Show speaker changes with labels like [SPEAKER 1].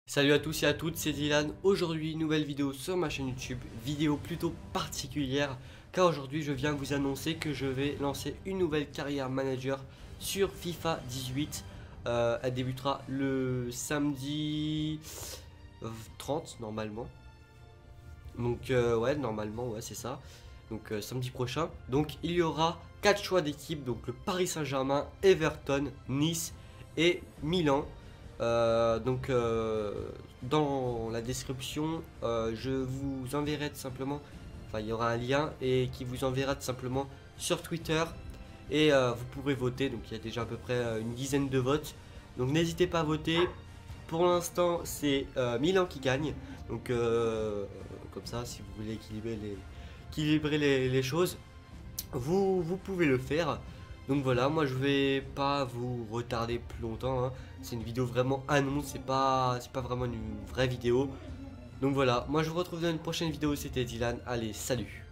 [SPEAKER 1] Salut à tous et à toutes, c'est Dylan. Aujourd'hui, nouvelle vidéo sur ma chaîne YouTube, vidéo plutôt particulière car aujourd'hui je viens vous annoncer que je vais lancer une nouvelle carrière manager sur FIFA 18. Elle débutera le samedi 30 normalement. Donc ouais, normalement, ouais, c'est ça. Donc samedi prochain. Donc il y aura 4 choix d'équipe, donc le Paris Saint-Germain, Everton, Nice et Milan. Dans la description, je vous enverrai tout simplement, enfin il y aura un lien et qui vous enverra tout simplement sur Twitter et vous pourrez voter. Donc il y a déjà à peu près une dizaine de votes. Donc n'hésitez pas à voter. Pour l'instant, c'est Milan qui gagne. Donc comme ça, si vous voulez équilibrer les choses, vous pouvez le faire. Donc voilà, moi je vais pas vous retarder plus longtemps, hein. C'est une vidéo vraiment annonce, c'est pas vraiment une vraie vidéo. Donc voilà, moi je vous retrouve dans une prochaine vidéo, c'était Dylan, allez salut.